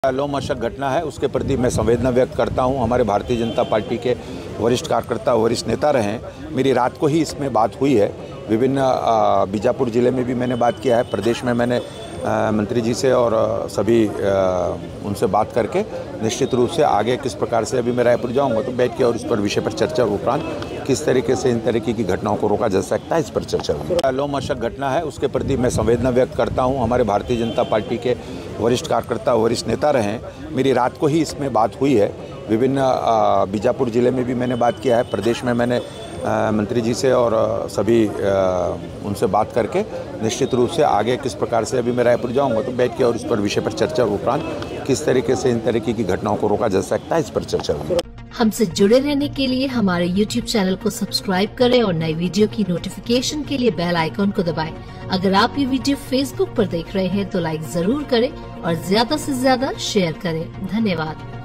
लोमहर्षक घटना है, उसके प्रति मैं संवेदना व्यक्त करता हूं। हमारे भारतीय जनता पार्टी के वरिष्ठ कार्यकर्ता, वरिष्ठ नेता रहे हैं। मेरी रात को ही इसमें बात हुई है। विभिन्न बीजापुर ज़िले में भी मैंने बात किया है। प्रदेश में मैंने मंत्री जी से और सभी उनसे बात करके निश्चित रूप से आगे किस प्रकार से, अभी मैं रायपुर जाऊंगा तो बैठ के और इस पर विषय पर चर्चा, उपरांत किस तरीके से इन तरीके की घटनाओं को रोका जा सकता है, इस पर चर्चा होगी। लोमहर्षक घटना है, उसके प्रति मैं संवेदना व्यक्त करता हूं। हमारे भारतीय जनता पार्टी के वरिष्ठ कार्यकर्ता, वरिष्ठ नेता रहे हैं। मेरी रात को ही इसमें बात हुई है। विभिन्न बीजापुर ज़िले में भी मैंने बात किया है। प्रदेश में मैंने मंत्री जी से और सभी उनसे बात करके निश्चित रूप से आगे किस प्रकार से, अभी मैं रायपुर जाऊंगा तो बैठ के और इस पर विषय पर चर्चा, उपरांत किस तरीके से इन तरीके की घटनाओं को रोका जा सकता है, इस पर चर्चा होगी। हमसे जुड़े रहने के लिए हमारे YouTube चैनल को सब्सक्राइब करें और नई वीडियो की नोटिफिकेशन के लिए बेल आइकॉन को दबाएं। अगर आप ये वीडियो Facebook पर देख रहे हैं तो लाइक जरूर करें और ज्यादा से ज्यादा शेयर करें। धन्यवाद।